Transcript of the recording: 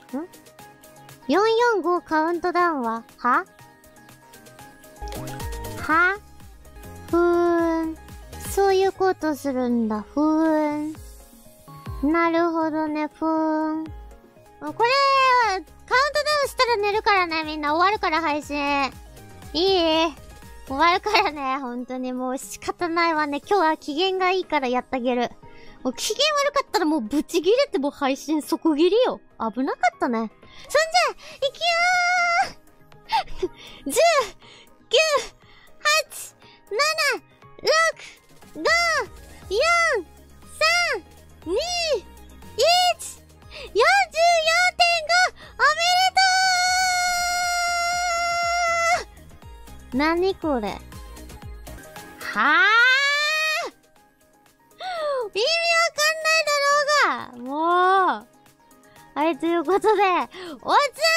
445カウントダウンはふーん。そういうことするんだ。ふーん。なるほどね、ふーん。これ、カウントダウンしたら寝るからね、みんな。終わるから配信。いい？終わるからね、本当にもう仕方ないわね。今日は機嫌がいいからやってあげる。もう機嫌悪かったらもうブチギレてもう配信即切りよ。危なかったね。そんじゃ、いくよー !10、9、8、7、6、5、4、3、2、1、44.5! おめでとう！なにこれ？はぁ？意味わかんないだろうが！もう。はい、ということで、おつ